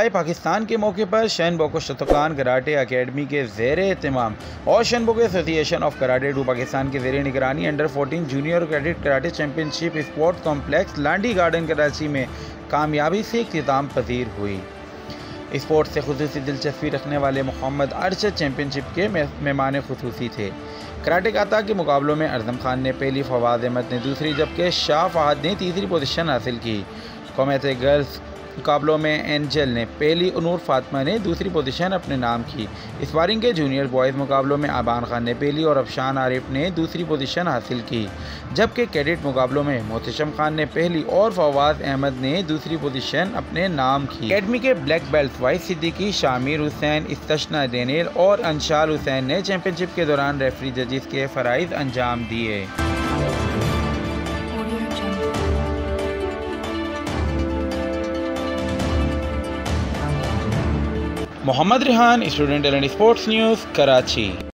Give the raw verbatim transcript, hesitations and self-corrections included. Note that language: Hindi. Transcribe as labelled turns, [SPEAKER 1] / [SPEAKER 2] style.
[SPEAKER 1] आए पाकिस्तान के मौके पर शनबोको शतकान कराटे अकेडमी के ज़ेर एहतमाम और शनबोको एसोसिएशन ऑफ कराटे टू पाकिस्तान के ज़ेर निगरानी under fourteen junior cadet karate championship sports complex Landhi garden Karachi में कामयाबी से इख्तिताम पजीर हुई। स्पोर्ट्स से खुसूसी दिलचस्पी रखने वाले मोहम्मद अरशद चैम्पियनशिप के मेहमान खुसूसी थे। कराटे काता के मुकाबलों में अरजम खान ने पहली, फवाद अहमद ने दूसरी, जबकि शाह फहद ने तीसरी पोजीशन हासिल की। कॉमेटे गर्ल्स मुकाबलों में एंजल ने पहली, नूर फातिमा ने दूसरी पोजीशन अपने नाम की। स्पारिंग के जूनियर बॉयज़ मुकाबलों में आबान खान ने पहली और अफशान आरिफ ने दूसरी पोजीशन हासिल की, जबकि कैडेट मुकाबलों में मोहतशम खान ने पहली और फवाद अहमद ने दूसरी पोजीशन अपने नाम की। अकेडमी के ब्लैक बेल्ट वाइस सिद्दीकी, शामिर हुसैन, इस्तशना डेनियल और अंशाल हुसैन ने चैम्पियनशिप के दौरान रेफरी जजेस के फ़राइज़ अंजाम दिए। Mohammad Rihan, student talent sports news, Karachi.